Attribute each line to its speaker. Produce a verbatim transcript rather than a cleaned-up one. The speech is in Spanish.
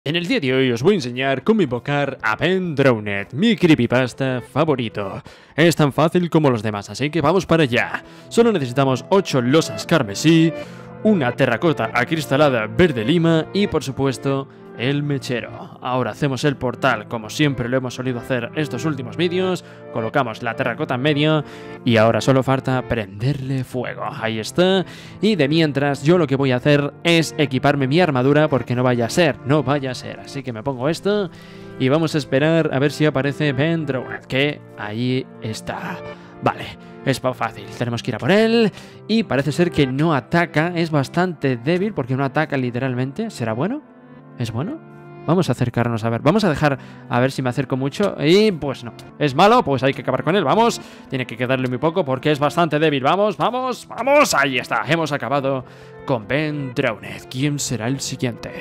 Speaker 1: En el día de hoy os voy a enseñar cómo invocar a Ben Drowned, mi creepypasta favorito. Es tan fácil como los demás, así que vamos para allá. Solo necesitamos ocho losas carmesí, una terracota acristalada verde lima y por supuesto el mechero. Ahora hacemos el portal como siempre lo hemos solido hacer estos últimos vídeos. Colocamos la terracota en medio y ahora solo falta prenderle fuego. Ahí está. Y de mientras yo lo que voy a hacer es equiparme mi armadura porque no vaya a ser, no vaya a ser. Así que me pongo esto y vamos a esperar a ver si aparece Ben Drowned, que ahí está. Vale, es fácil, tenemos que ir a por él. Y parece ser que no ataca, es bastante débil porque no ataca literalmente. ¿Será bueno? ¿Es bueno? Vamos a acercarnos a ver. Vamos a dejar a ver si me acerco mucho. Y pues no. ¿Es malo? Pues hay que acabar con él. Vamos. Tiene que quedarle muy poco porque es bastante débil. Vamos, vamos, vamos. Ahí está. Hemos acabado con Ben Drowned. ¿Quién será el siguiente?